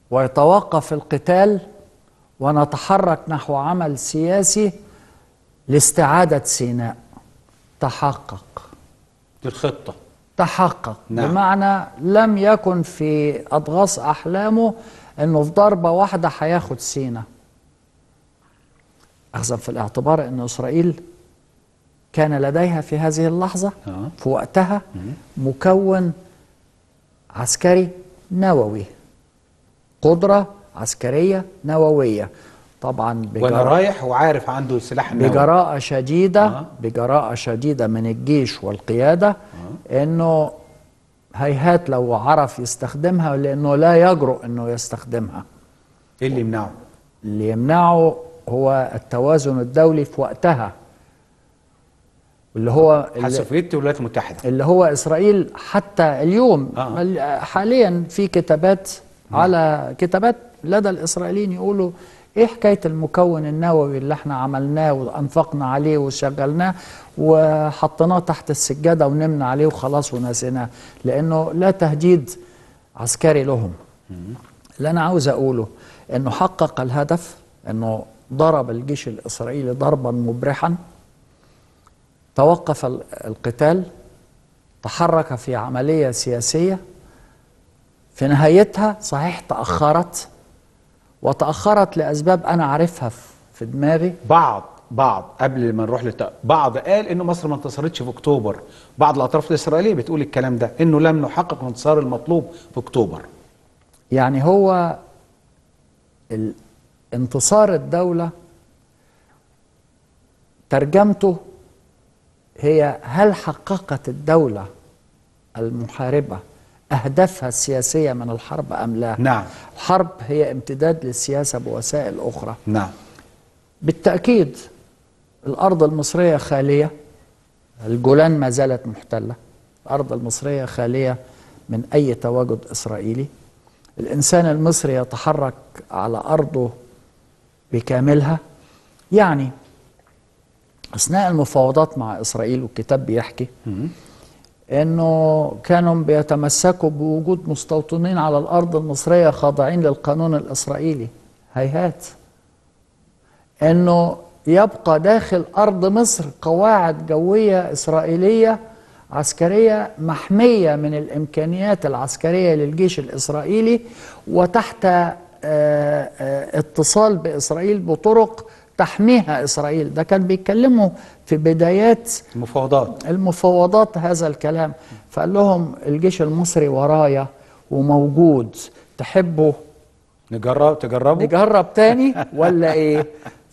ويتوقف القتال ونتحرك نحو عمل سياسي لاستعادة سيناء. تحقق. دي الخطة. تحقق. نعم. بمعنى لم يكن في أضغاث أحلامه أنه في ضربة واحدة هياخد سيناء، أخذا في الاعتبار أن إسرائيل كان لديها في هذه اللحظة في وقتها مكون عسكري نووي، قدرة عسكرية نووية طبعا وانا رايح وعارف عنده سلاح نووي بجراءة شديدة بجراءة شديدة من الجيش والقيادة انه هيهات لو عرف يستخدمها، لانه لا يجرؤ انه يستخدمها. ايه اللي يمنعه؟ اللي يمنعه هو التوازن الدولي في وقتها، اللي هو سوفيتي والولايات المتحدة، اللي هو إسرائيل حتى اليوم. حاليا في كتابات على كتابات لدى الإسرائيليين يقولوا ايه حكاية المكون النووي اللي احنا عملناه وانفقنا عليه وشغلناه وحطيناه تحت السجادة ونمنا عليه وخلاص ونسيناه، لأنه لا تهديد عسكري لهم. اللي أنا عاوز أقوله أنه حقق الهدف، أنه ضرب الجيش الإسرائيلي ضربا مبرحا، توقف القتال، تحرك في عملية سياسية في نهايتها صحيح وتأخرت لأسباب أنا عارفها في دماغي. بعض قبل ما نروح بعض قال إنه مصر ما انتصرتش في أكتوبر، بعض الأطراف الإسرائيلية بتقول الكلام ده، إنه لم نحقق الانتصار المطلوب في أكتوبر. يعني هو انتصار الدولة ترجمته هي هل حققت الدولة المحاربة أهدافها السياسية من الحرب أم لا؟ نعم. الحرب هي امتداد للسياسة بوسائل أخرى. نعم. بالتأكيد الأرض المصرية خالية، الجولان ما زالت محتلة، الأرض المصرية خالية من أي تواجد إسرائيلي. الإنسان المصري يتحرك على أرضه بكاملها. يعني أثناء المفاوضات مع إسرائيل، والكتاب بيحكي أنه كانوا بيتمسكوا بوجود مستوطنين على الأرض المصرية خاضعين للقانون الإسرائيلي. هيهات أنه يبقى داخل أرض مصر قواعد جوية إسرائيلية عسكرية محمية من الإمكانيات العسكرية للجيش الإسرائيلي، وتحت اتصال بإسرائيل بطرق تحميها إسرائيل. ده كان بيتكلموا في بدايات المفاوضات هذا الكلام. فقال لهم الجيش المصري ورايا وموجود، تحبوا نجرب تاني ولا ايه؟